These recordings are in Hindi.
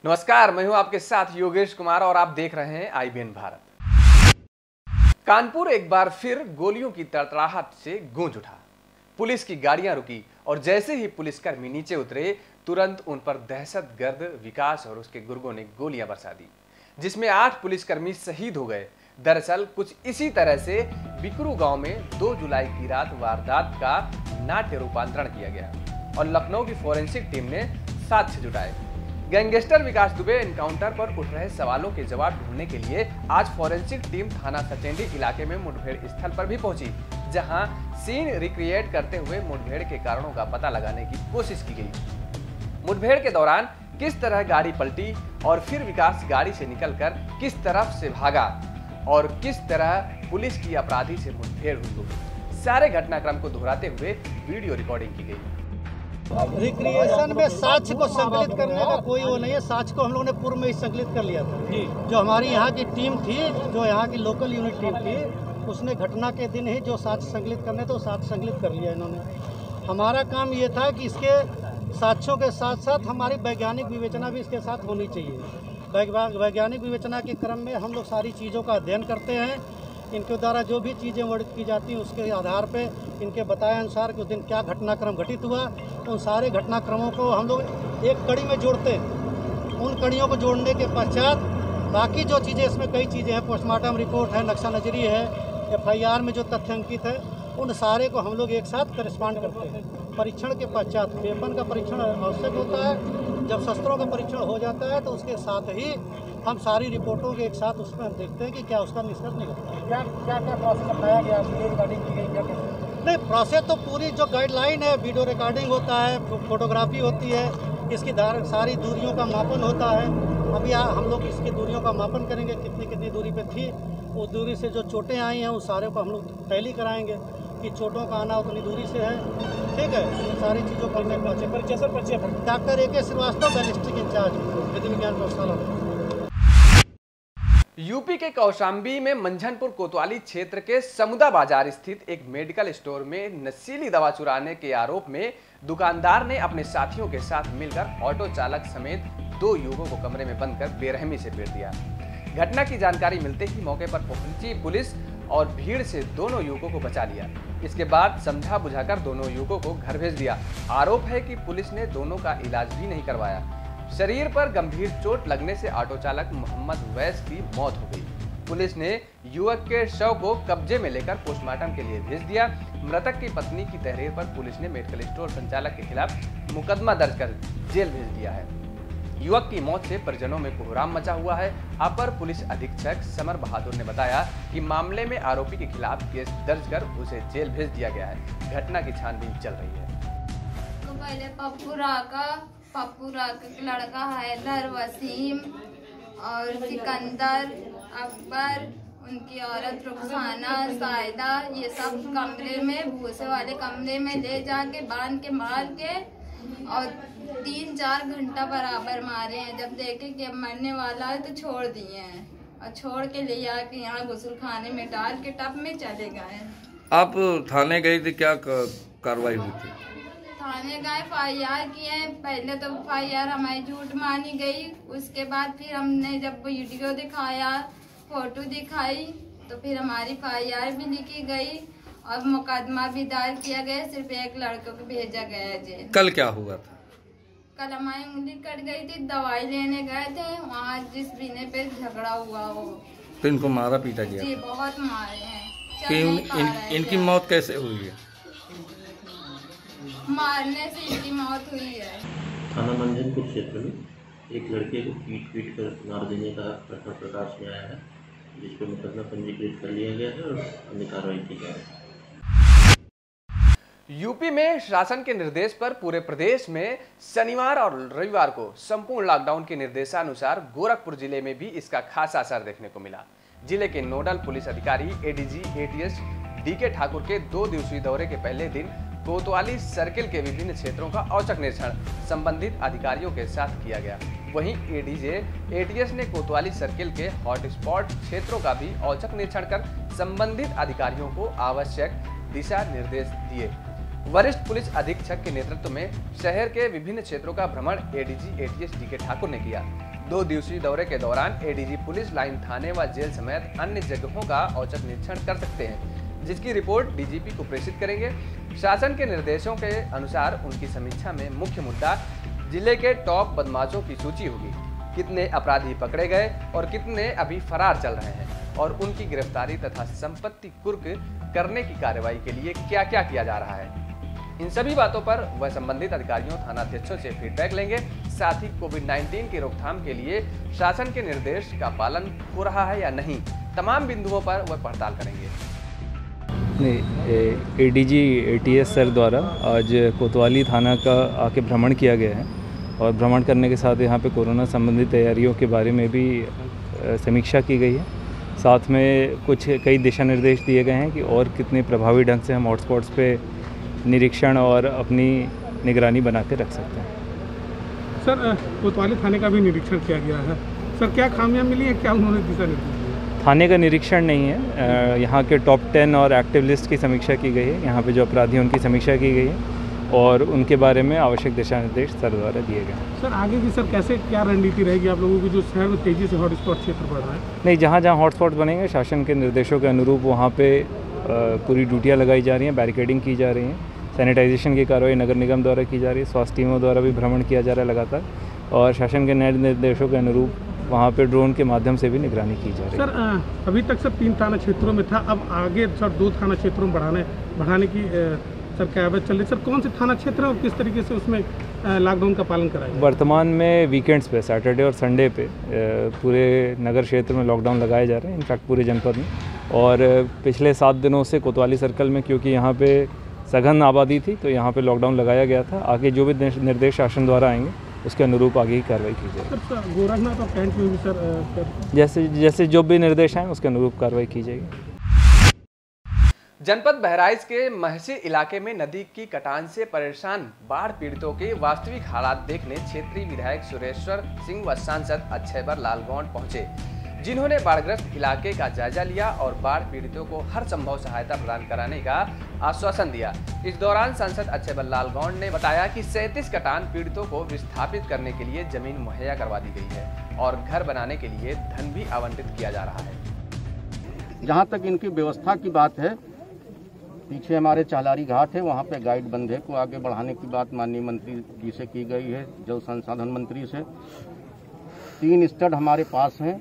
नमस्कार, मैं हूं आपके साथ योगेश कुमार और आप देख रहे हैं IBN भारत। कानपुर एक बार फिर गोलियों की तड़तड़ाहट से गूंज उठा। पुलिस की गाड़ियां रुकी और जैसे ही पुलिसकर्मी नीचे उतरे, तुरंत उन पर दहशतगर्द विकास और उसके गुर्गों ने गोलियां बरसा दी, जिसमें 8 पुलिसकर्मी शहीद हो गए। दरअसल कुछ इसी तरह से बिकरू गांव में 2 जुलाई की रात वारदात का नाट्य रूपांतरण किया गया और लखनऊ की फोरेंसिक टीम ने साक्ष्य जुटाए। गैंगस्टर विकास दुबे एनकाउंटर पर उठ रहे सवालों के जवाब ढूंढने के लिए आज फोरेंसिक टीम थाना सचेंडी इलाके में मुठभेड़ स्थल पर भी पहुंची, जहां सीन रिक्रिएट करते हुए मुठभेड़ के कारणों का पता लगाने की कोशिश की गई। मुठभेड़ के दौरान किस तरह गाड़ी पलटी और फिर विकास गाड़ी से निकलकर किस तरफ से भागा और किस तरह पुलिस की अपराधी से मुठभेड़ हुई, सारे घटनाक्रम को दोहराते हुए वीडियो रिकॉर्डिंग की गई। रिक्रिएशन में साक्ष्य को संकलित करने का कोई वो नहीं है। साक्ष्य को हम लोगों ने पूर्व में ही संकलित कर लिया था। जो हमारी यहाँ की टीम थी, जो यहाँ की लोकल यूनिट टीम थी, उसने घटना के दिन ही जो साक्ष्य संकलित करने थे वो साक्ष्य संकलित कर लिया इन्होंने। हमारा काम ये था कि इसके साक्ष्यों के साथ साथ हमारी वैज्ञानिक विवेचना भी इसके साथ होनी चाहिए। वैज्ञानिक विवेचना के क्रम में हम लोग सारी चीज़ों का अध्ययन करते हैं। इनके द्वारा जो भी चीज़ें वर्णित की जाती हैं उसके आधार पे इनके बताए अनुसार कि उस दिन क्या घटनाक्रम घटित हुआ, उन सारे घटनाक्रमों को हम लोग एक कड़ी में जोड़ते हैं। उन कड़ियों को जोड़ने के पश्चात बाकी जो चीज़ें, इसमें कई चीज़ें हैं, पोस्टमार्टम रिपोर्ट है, नक्शा नजरी है, FIR में जो तथ्य अंकित है, उन सारे को हम लोग एक साथ करेस्पॉन्ड करते हैं। परीक्षण के पश्चात वेपन का परीक्षण आवश्यक होता है। जब शस्त्रों का परीक्षण हो जाता है तो उसके साथ ही हम सारी रिपोर्टों के एक साथ उसमें हम देखते हैं कि क्या उसका निष्कर्ष निकलता है। क्या प्रोसेस अपनाया गया, वीडियो रिकॉर्डिंग की गई, क्या नहीं? प्रोसेस तो पूरी जो गाइडलाइन है, वीडियो रिकॉर्डिंग होता है, फोटोग्राफी होती है, इसकी सारी दूरियों का मापन होता है। अभी हम लोग इसकी दूरियों का मापन करेंगे, कितनी दूरी पे थी, उस दूरी से जो चोटें आई हैं उस सारे को हम लोग टैली कराएंगे कि चोटों का आना उतनी दूरी से है। ठीक है, इन सारी चीज़ों पर doctor AK Srivastava, ballistic incharge, विधि विज्ञान प्रयोगशाला। यूपी के कौशाम्बी में मंझनपुर कोतवाली क्षेत्र के समुदा बाजार स्थित एक मेडिकल स्टोर में नशीली दवा चुराने के आरोप में दुकानदार ने अपने साथियों के साथ मिलकर ऑटो चालक समेत 2 युवकों को कमरे में बंद कर बेरहमी से पीट दिया। घटना की जानकारी मिलते ही मौके पर पहुंची पुलिस और भीड़ से दोनों युवकों को बचा लिया। इसके बाद समझा बुझाकर दोनों युवकों को घर भेज दिया। आरोप है कि पुलिस ने दोनों का इलाज भी नहीं करवाया। शरीर पर गंभीर चोट लगने से ऑटो चालक मोहम्मद वैस की मौत हो गई। पुलिस ने युवक के शव को कब्जे में लेकर पोस्टमार्टम के लिए भेज दिया। मृतक की पत्नी की तहरीर पर पुलिस ने मेडिकल स्टोर संचालक के खिलाफ मुकदमा दर्ज कर जेल भेज दिया है। युवक की मौत से परिजनों में कोहराम मचा हुआ है। अपर पुलिस अधीक्षक समर बहादुर ने बताया कि मामले में आरोपी के खिलाफ केस दर्ज कर उसे जेल भेज दिया गया है। घटना की छानबीन चल रही है। तो पहले पप्पू राका के लड़का हैदर, वसीम और सिकंदर, अकबर, उनकी औरत रुखसाना, सायदा, ये सब कमरे में, भूसे वाले कमरे में ले जाके बांध के मार के और 3-4 घंटा बराबर मारे हैं। जब देखे कि अब मरने वाला है तो छोड़ दिए हैं और छोड़ के ले आके यहाँ गुस्ल खाने में डाल के टब में चले गए। आप थाने गए थे, क्या कार्रवाई हुई थी? थाने गए, FIR किए। पहले तो FIR हमारी झूठ मानी गई, उसके बाद फिर हमने जब वीडियो दिखाया, फोटो दिखाई, तो फिर हमारी FIR भी लिखी गई और मुकदमा भी दायर किया गया। सिर्फ एक लड़के को भेजा गया जेल। कल क्या हुआ था? कल हमारी उंगली कट गई थी, दवाई लेने गए थे, वहाँ जिस बीने पे झगड़ा हुआ वो, तो इनको मारा पीटा गया? जी बहुत मारे हैं। इनकी मौत कैसे हुई है? मारने से इनकी मौत हुई है। थाना मंझनपुर क्षेत्र में एक लड़के को पीट कर मार देने का प्रकरण प्रकाश में आया है, जिस पर मुकदमा पंजीकृत कर लिया गया है और अन्य कार्रवाई की जा रही है। यूपी में शासन के निर्देश पर पूरे प्रदेश में शनिवार और रविवार को संपूर्ण लॉकडाउन के निर्देशानुसार गोरखपुर जिले में भी इसका खासा असर देखने को मिला। जिले के नोडल पुलिस अधिकारी ADG ATS DK ठाकुर के 2 दिवसीय दौरे के पहले दिन कोतवाली सर्किल के विभिन्न क्षेत्रों का औचक निरीक्षण संबंधित अधिकारियों के साथ किया गया। वहीं ADG ATS ने कोतवाली सर्किल के हॉटस्पॉट क्षेत्रों का भी औचक निरीक्षण कर संबंधित अधिकारियों को आवश्यक दिशा निर्देश दिए। वरिष्ठ पुलिस अधीक्षक के नेतृत्व में शहर के विभिन्न क्षेत्रों का भ्रमण ADG ATS DK ठाकुर ने किया। 2 दिवसीय दौरे के दौरान एडीजी पुलिस लाइन थाने व जेल समेत अन्य जगहों का औचक निरीक्षण कर सकते हैं, जिसकी रिपोर्ट डीजीपी को प्रेषित करेंगे। शासन के निर्देशों के अनुसार उनकी समीक्षा में मुख्य मुद्दा जिले के टॉप बदमाशों की सूची होगी, कितने अपराधी पकड़े गए और कितने अभी फरार चल रहे हैं, और उनकी गिरफ्तारी तथा संपत्ति कुर्क करने की कार्रवाई के लिए क्या क्या किया जा रहा है। इन सभी बातों पर वह संबंधित अधिकारियों, थानाध्यक्षों से फीडबैक लेंगे। साथ ही कोविड-19 की रोकथाम के लिए शासन के निर्देश का पालन हो रहा है या नहीं, तमाम बिंदुओं पर वह पड़ताल करेंगे। एडीजी एटीएस सर द्वारा आज कोतवाली थाना का आके भ्रमण किया गया है और भ्रमण करने के साथ यहाँ पे कोरोना संबंधी तैयारियों के बारे में भी समीक्षा की गई है। साथ में कई दिशा निर्देश दिए गए हैं कि और कितने प्रभावी ढंग से हम हॉटस्पॉट्स पे निरीक्षण और अपनी निगरानी बना के रख सकते हैं। सर, कोतवाली थाने का भी निरीक्षण किया गया है। सर, क्या खामियां मिली हैं, क्या उन्होंने दिशा निर्देश दिए? थाने का निरीक्षण नहीं है, यहाँ के टॉप 10 और एक्टिव लिस्ट की समीक्षा की गई है। यहाँ पे जो अपराधी हैं उनकी समीक्षा की गई है और उनके बारे में आवश्यक दिशा निर्देश सर द्वारा दिए गए। सर, आगे की सर कैसे क्या रणनीति रहेगी आप लोगों की, जो शहर में तेजी से हॉटस्पॉट क्षेत्र बढ़ रहा है? नहीं, जहाँ जहाँ हॉटस्पॉट बनेंगे शासन के निर्देशों के अनुरूप वहाँ पे पूरी ड्यूटियाँ लगाई जा रही हैं, बैरिकेडिंग की जा रही हैं, सैनिटाइजेशन की कार्रवाई नगर निगम द्वारा की जा रही है, स्वास्थ्य टीमों द्वारा भी भ्रमण किया जा रहा है लगातार, और शासन के नए निर्देशों के अनुरूप वहाँ पे ड्रोन के माध्यम से भी निगरानी की जा रही है। सर, अभी तक सर 3 थाना क्षेत्रों में था, अब आगे सर 2 थाना क्षेत्रों में बढ़ाने की सर क्या बात चल रही? सर, कौन से थाना क्षेत्र है और किस तरीके से उसमें लॉकडाउन का पालन कराया? वर्तमान में वीकेंड्स पे सैटरडे और संडे पे पूरे नगर क्षेत्र में लॉकडाउन लगाए जा रहे हैं, इनफैक्ट पूरे जनपद में। और पिछले 7 दिनों से कोतवाली सर्कल में, क्योंकि यहाँ पे सघन आबादी थी, तो यहाँ पे लॉकडाउन लगाया गया था। आगे जो भी निर्देश शासन द्वारा आएंगे उसके अनुरूप आगे की कार्रवाई की जाएगी। सर, गोरखनाथ और कैंट में भी सर जैसे जो भी निर्देश आए उसके अनुरूप कार्रवाई की जाएगी। जनपद बहराइच के महसी इलाके में नदी की कटान से परेशान बाढ़ पीड़ितों के वास्तविक हालात देखने क्षेत्रीय विधायक सुरेश्वर सिंह व सांसद अक्षयबर लालगौंड पहुंचे, जिन्होंने बाढ़ग्रस्त इलाके का जायजा लिया और बाढ़ पीड़ितों को हर संभव सहायता प्रदान कराने का आश्वासन दिया। इस दौरान सांसद अक्षयबर लालगौंड ने बताया कि 37 कटान पीड़ितों को विस्थापित करने के लिए जमीन मुहैया करवा दी गई है और घर बनाने के लिए धन भी आवंटित किया जा रहा है। जहाँ तक इनकी व्यवस्था की बात है, पीछे हमारे चालारी घाट है, वहाँ पे गाइड बंधे को आगे बढ़ाने की बात माननीय मंत्री जी से की गई है, जल संसाधन मंत्री से। 3 स्टड हमारे पास हैं।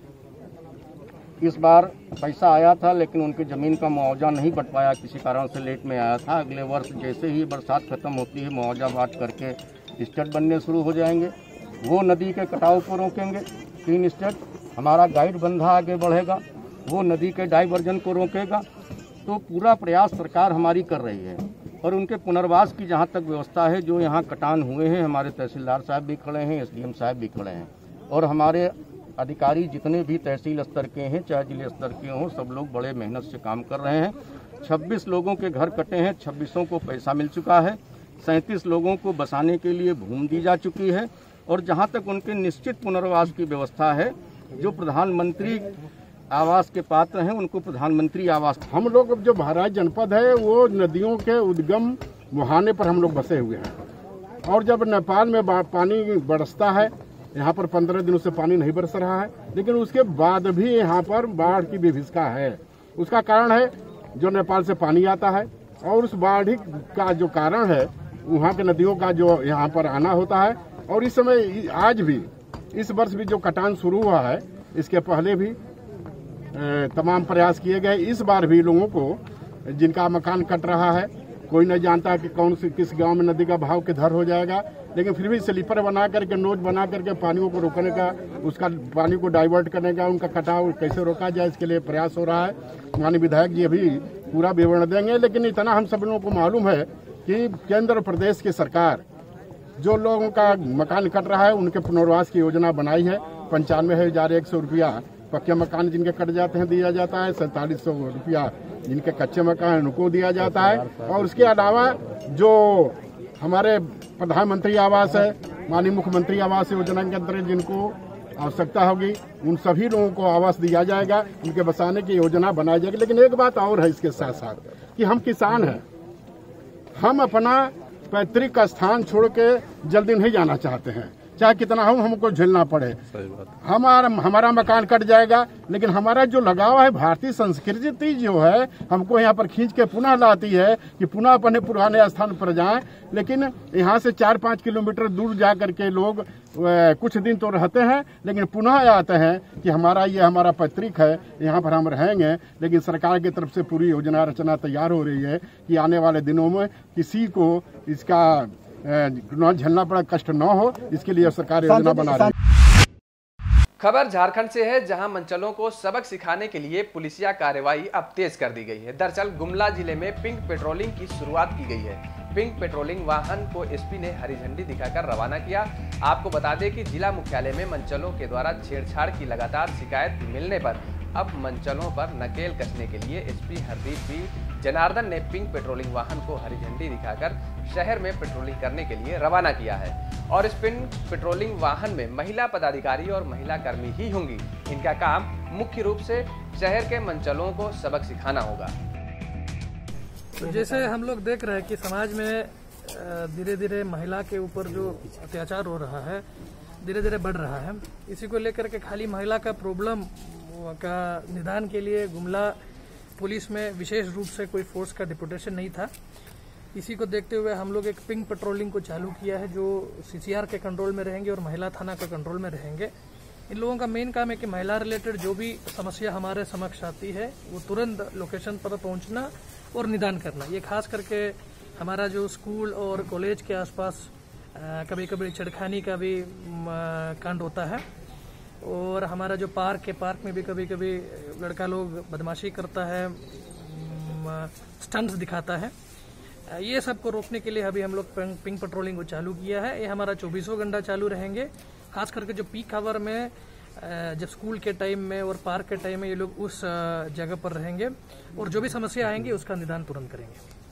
इस बार पैसा आया था लेकिन उनकी ज़मीन का मुआवजा नहीं बट पाया, किसी कारण से लेट में आया था। अगले वर्ष जैसे ही बरसात खत्म होती है मुआवजा बांट करके स्टड बनने शुरू हो जाएंगे। वो नदी के कटाव को रोकेंगे। 3 स्टड हमारा गाइड बंधा आगे बढ़ेगा, वो नदी के डाइवर्जन को रोकेगा। तो पूरा प्रयास सरकार हमारी कर रही है और उनके पुनर्वास की जहाँ तक व्यवस्था है, जो यहाँ कटान हुए हैं, हमारे तहसीलदार साहब भी खड़े हैं, एसडीएम साहब भी खड़े हैं और हमारे अधिकारी जितने भी तहसील स्तर के हैं चाहे जिले स्तर के हों, सब लोग बड़े मेहनत से काम कर रहे हैं। 26 लोगों के घर कटे हैं, 26 को पैसा मिल चुका है, 37 लोगों को बसाने के लिए भूमि दी जा चुकी है और जहाँ तक उनके निश्चित पुनर्वास की व्यवस्था है, जो प्रधानमंत्री आवास के पात्र हैं उनको प्रधानमंत्री आवास। हम लोग जो बहराइच जनपद है वो नदियों के उद्गम मुहाने पर हम लोग बसे हुए हैं और जब नेपाल में पानी बरसता है, यहाँ पर 15 दिनों से पानी नहीं बरस रहा है, लेकिन उसके बाद भी यहाँ पर बाढ़ की विभीषिका है। उसका कारण है जो नेपाल से पानी आता है और उस बाढ़ का जो कारण है वहाँ के नदियों का जो यहाँ पर आना होता है। और इस समय आज भी इस वर्ष भी जो कटान शुरू हुआ है, इसके पहले भी तमाम प्रयास किए गए। इस बार भी लोगों को जिनका मकान कट रहा है, कोई नहीं जानता कि कौन सी किस गांव में नदी का बहाव किधर हो जाएगा, लेकिन फिर भी स्लीपर बना करके, नोज बना करके पानियों को रोकने का, उसका पानी को डाइवर्ट करने का, उनका कटाव कैसे रोका जाए इसके लिए प्रयास हो रहा है। माननीय विधायक जी अभी पूरा विवरण देंगे, लेकिन इतना हम सब लोगों को मालूम है कि केंद्र प्रदेश की सरकार जो लोगों का मकान कट रहा है उनके पुनर्वास की योजना बनाई है। 95,100 रुपया पक्के मकान जिनके कट जाते हैं दिया जाता है, 4700 रुपया जिनके कच्चे मकान उनको दिया जाता है। और उसके अलावा जो हमारे प्रधानमंत्री आवास है, माननीय मुख्यमंत्री आवास योजना के अंतर्गत जिनको आवश्यकता होगी उन सभी लोगों को आवास दिया जाएगा, उनके बसाने की योजना बनाई जाएगी। लेकिन एक बात और है इसके साथ साथ कि हम किसान हैं, हम अपना पैतृक स्थान छोड़ के जल्दी नहीं जाना चाहते हैं, चाहे कितना हो हमको झेलना पड़े। हमारा मकान कट जाएगा, लेकिन हमारा जो लगाव है भारतीय संस्कृति जो है हमको यहाँ पर खींच के पुनः लाती है कि पुनः अपने पुराने स्थान पर जाएं। लेकिन यहाँ से 4-5 किलोमीटर दूर जा करके लोग कुछ दिन तो रहते हैं, लेकिन पुनः आते हैं कि हमारा पैतृक है, यहाँ पर हम रहेंगे। लेकिन सरकार की तरफ से पूरी योजना रचना तैयार हो रही है कि आने वाले दिनों में किसी को इसका न झेलना पड़ा, कष्ट न हो, इसके लिए सरकार योजना बना रही है। खबर झारखंड से है, जहां मंचलों को सबक सिखाने के लिए पुलिसिया कार्रवाई अब तेज कर दी गई है। दरअसल गुमला जिले में पिंक पेट्रोलिंग की शुरुआत की गई है। पिंक पेट्रोलिंग वाहन को एसपी ने हरी झंडी दिखाकर रवाना किया। आपको बता दें कि जिला मुख्यालय में मंचलों के द्वारा छेड़छाड़ की लगातार शिकायत मिलने पर अब मंचलों पर नकेल कसने के लिए एसपी हरदीप बी जनार्दन ने पिंक पेट्रोलिंग वाहन को हरी झंडी दिखाकर शहर में पेट्रोलिंग करने के लिए रवाना किया है। और इस पिंक पेट्रोलिंग वाहन में महिला पदाधिकारी और महिला कर्मी ही होंगी। इनका काम मुख्य रूप से शहर के मंचलों को सबक सिखाना होगा। तो जैसे हम लोग देख रहे हैं कि समाज में धीरे धीरे महिला के ऊपर जो अत्याचार हो रहा है धीरे धीरे बढ़ रहा है, इसी को लेकर के खाली महिला का प्रॉब्लम का निदान के लिए गुमला पुलिस में विशेष रूप से कोई फोर्स का डिप्यूटेशन नहीं था। इसी को देखते हुए हम लोग एक पिंक पेट्रोलिंग को चालू किया है, जो सीसीआर के कंट्रोल में रहेंगे और महिला थाना के कंट्रोल में रहेंगे। इन लोगों का मेन काम है कि महिला रिलेटेड जो भी समस्या हमारे समक्ष आती है वो तुरंत लोकेशन पर पहुंचना और निदान करना। ये खास करके हमारा जो स्कूल और कॉलेज के आसपास कभी कभी छेड़खानी का भी कांड होता है, और हमारा जो पार्क है, पार्क में भी कभी कभी लड़का लोग बदमाशी करता है, स्टंट्स दिखाता है। ये सब को रोकने के लिए अभी हम लोग पिंक पेट्रोलिंग को चालू किया है। ये हमारा 24 घंटा चालू रहेंगे। खास करके जो पीक आवर में जब स्कूल के टाइम में और पार्क के टाइम में ये लोग उस जगह पर रहेंगे और जो भी समस्या आएंगी उसका निदान तुरंत करेंगे।